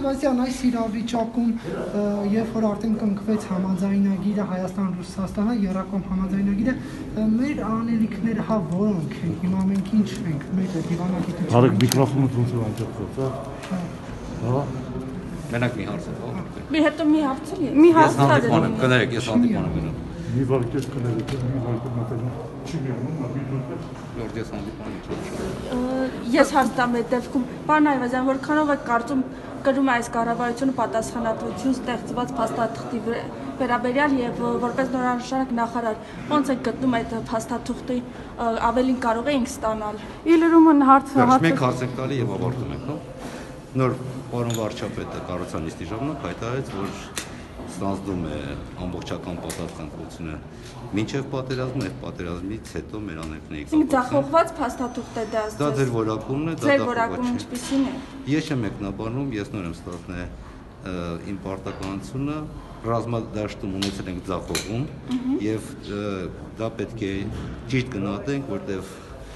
Այվազյան, այս իրավիճակում երբ որ արդեն կնքվեց համաձայնագիրը Հայաստան-Ռուսաստանը, եռակողմ համաձայնագիրը, մեր անելիքները հա որոնք են, հիմա մենք ինչ ենք, մեր դիվանագիտությունը։ Հարկ միկրոֆոնը ոնց է անջատված, հա։ Մենակ մի հարց է, Մի հետո մի հարցը։ Մի հարցը։ Ես հանդիպան եմ, կներեք, ես հանդիպան եմ գնում։ Մի վարկես կներեք, մի վարկես մատերն չի միանում, Լորդ ես հանդիպան եմ։ Ես հարց տամ այդ դեպքում, պարոն Այվազյան, որքանով եք կարծում կրում է այս կառավարությունը պատասխանատվություն ստեղծված փաստաթղթի վերաբերյալ եւ որպես նորանշանակ նախարար, ո՞նց եք գտնում այդ փաստաթղթի ավելին կարող էինք ստանալ։ Իլրումն հարցը Մենք հարց ենք տալի եւ ավարտում ենք, հա։ Նոր պարոն վարչապետը կառուցանիստի ժամանակ հայտարարեց, որ ստանձնում է ամբողջական պատասխանատվությունը մինչև պատերազմը եւ պատերազմից հետո մեր անելիքների Ձախողված փաստաթուղթ է դա։ Դա ձեր որակումն է, դա ձեր որակումը ինչպիսին է։ Ես չեմ մեկնաբանում, ես նոր եմ ստացել իմ պարտականությունը, ռազմադաշտում ունեցել ենք ձախողում եւ դա պետք է ճիշտ գնահատենք, որտեւ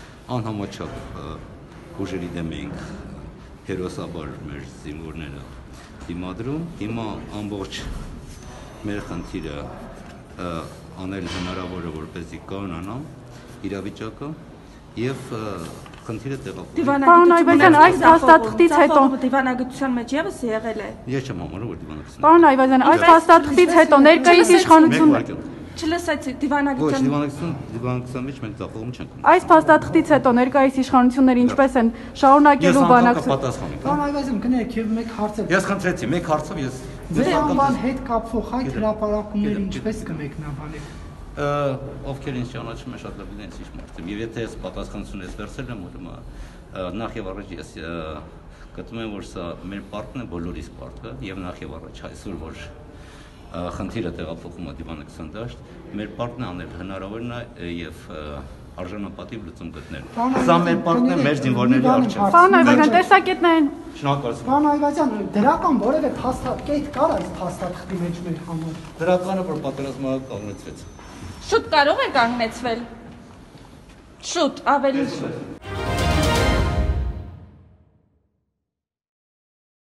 անհամաչափ ուժերի դեմ ենք հերոսաբար մեր զինվորները դիմադրում, հիմա ամբողջ մեր խնդիրը անել հնարավորը որպեսզի կանոնանամ իրավիճակը եւ խնդիրը տեղափոխել։ Պարոն Այվազյան, այս փաստաթղթից հետո դիվանագիտության մեջ եւս եղել է։ Ես չեմ համարում, որ դիվանագիտություն։ Պարոն Այվազյան, այս փաստաթղթից հետո ներկայիս իշխանությունը Չլսեցի դիվանագիտության մեջ մենք ձախողում չենք ունեցել։ Այս փաստաթղթից հետո ներկայիս իշխանությունները ինչպես են շարունակելու բանակցությունը։ Պարոն Այվազյան, կներեք եւ մեկ հարցը։ Ես խնդրեցի, մեկ հարցով ես Ձեր անվան հետ կապվող այդ հրապարակումները ինչպես կմեկնաբանեք։ Ովքեր ինձ ճանաչում են շատ լավ իրենց ինչ մարդ եմ։ Եվ եթե ես պատասխանատվություն ես վերցրել եմ, ուրեմն նախ եւ առաջ ես գտնում եմ, որ սա մեր պարտքն է, բոլորիս պարտքը, եւ նախ եւ առաջ այսօր որ խնդիրը տեղափոխում է դիվանագիտության դաշտ, մեր պարտքն է անել հնարավորն է եւ արժանապատիվ լուծում գտնել։ Սա մեր պարտքն է մեր զինվորների առջև։ Պարոն Այվազյան, տեսակետներն Շնորհակալություն։ Պարոն Այվազյան, դրական որևէ փաստաթղթ կար այս փաստաթղթի մեջ մեր համար։ Դրականը որ պատերազմը կանգնեցվեց։ Շուտ կարող է կանգնեցվել։ Շուտ, ավելի շուտ։